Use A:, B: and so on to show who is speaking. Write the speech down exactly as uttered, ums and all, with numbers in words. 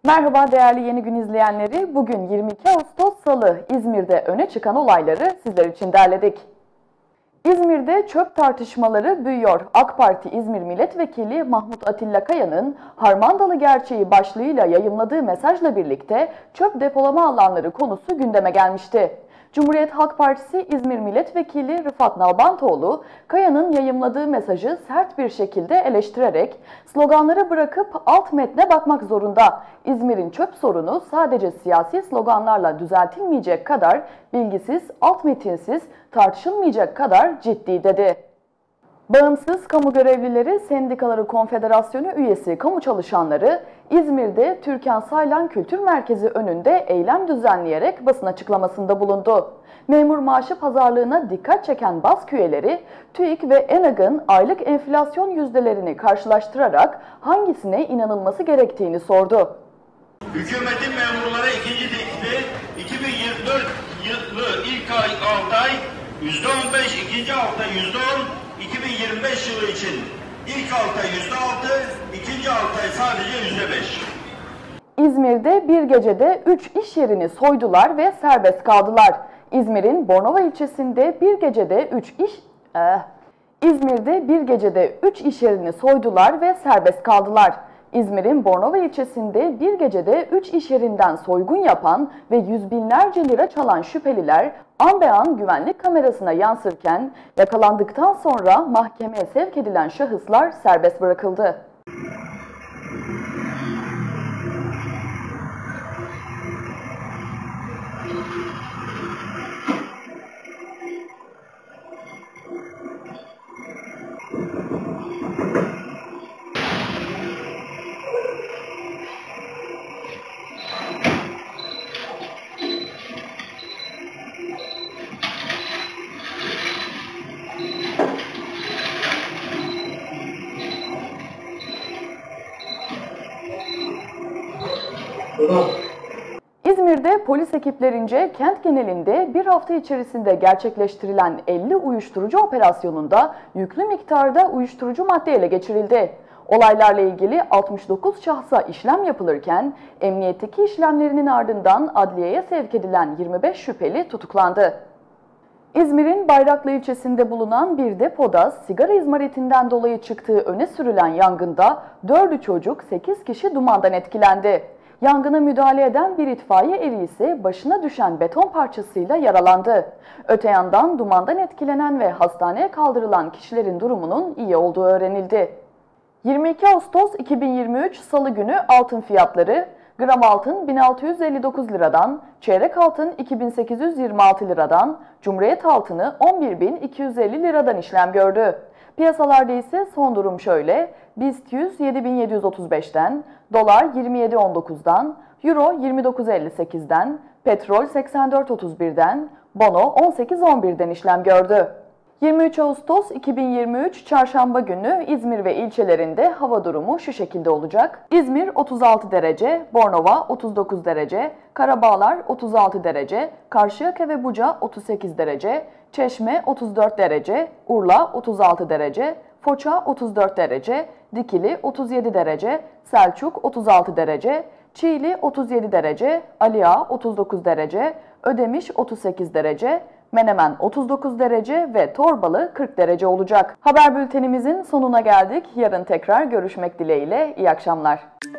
A: Merhaba değerli Yeni Gün izleyenleri. Bugün yirmi iki Ağustos Salı, İzmir'de öne çıkan olayları sizler için derledik. İzmir'de çöp tartışmaları büyüyor. AK Parti İzmir Milletvekili Mahmut Atilla Kaya'nın Harmandalı Gerçeği başlığıyla yayımladığı mesajla birlikte çöp depolama alanları konusu gündeme gelmişti. Cumhuriyet Halk Partisi İzmir Milletvekili Rıfat Nalbantoğlu, Kaya'nın yayımladığı mesajı sert bir şekilde eleştirerek sloganları bırakıp alt metne bakmak zorunda. İzmir'in çöp sorunu sadece siyasi sloganlarla düzeltilmeyecek kadar bilgisiz, alt metinsiz, tartışılmayacak kadar ciddi dedi. Bağımsız Kamu Görevlileri Sendikaları Konfederasyonu üyesi kamu çalışanları İzmir'de Türkan Saylan Kültür Merkezi önünde eylem düzenleyerek basın açıklamasında bulundu. Memur maaşı pazarlığına dikkat çeken bask üyeleri TÜİK ve ENAG'ın aylık enflasyon yüzdelerini karşılaştırarak hangisine inanılması gerektiğini sordu.
B: Hükümetin memurlara ikinci teklifi iki bin yirmi dört yılı ilk ay altı ay yüzde on beş, ikinci altı ay yüzde on, iki bin yirmi beş yılı için ilk altı ay yüzde altı, ikinci altı ay sadece yüzde beş.
A: İzmir'de bir gecede üç iş yerini soydular ve serbest kaldılar. İzmir'in Bornova ilçesinde bir gecede üç iş eh. İzmir'de bir gecede üç iş yerini soydular ve serbest kaldılar. İzmir'in Bornova ilçesinde bir gecede üç iş yerinden soygun yapan ve yüz binlerce lira çalan şüpheliler an be an güvenlik kamerasına yansırken yakalandıktan sonra mahkemeye sevk edilen şahıslar serbest bırakıldı. İzmir'de polis ekiplerince kent genelinde bir hafta içerisinde gerçekleştirilen elli uyuşturucu operasyonunda yüklü miktarda uyuşturucu madde ele geçirildi. Olaylarla ilgili altmış dokuz şahsa işlem yapılırken emniyetteki işlemlerinin ardından adliyeye sevk edilen yirmi beş şüpheli tutuklandı. İzmir'in Bayraklı ilçesinde bulunan bir depoda sigara izmaritinden dolayı çıktığı öne sürülen yangında dördü çocuk, sekiz kişi dumandan etkilendi. Yangına müdahale eden bir itfaiye eri ise başına düşen beton parçasıyla yaralandı. Öte yandan dumandan etkilenen ve hastaneye kaldırılan kişilerin durumunun iyi olduğu öğrenildi. yirmi iki Ağustos iki bin yirmi üç Salı günü altın fiyatları: gram altın bin altı yüz elli dokuz liradan, çeyrek altın iki bin sekiz yüz yirmi altı liradan, Cumhuriyet altını on bir bin iki yüz elli liradan işlem gördü. Piyasalarda ise son durum şöyle: BIST yüz yedi bin yedi yüz otuz beşten, dolar yirmi yedi on dokuzdan, euro yirmi dokuz elli sekizden, petrol seksen dört otuz birden, bono on sekiz on birden işlem gördü. yirmi üç Ağustos iki bin yirmi üç Çarşamba günü İzmir ve ilçelerinde hava durumu şu şekilde olacak. İzmir otuz altı derece, Bornova otuz dokuz derece, Karabağlar otuz altı derece, Karşıyaka ve Buca otuz sekiz derece, Çeşme otuz dört derece, Urla otuz altı derece, Foça otuz dört derece, Dikili otuz yedi derece, Selçuk otuz altı derece, Çiğli otuz yedi derece, Aliağa otuz dokuz derece, Ödemiş otuz sekiz derece, Menemen otuz dokuz derece ve Torbalı kırk derece olacak. Haber bültenimizin sonuna geldik. Yarın tekrar görüşmek dileğiyle. İyi akşamlar.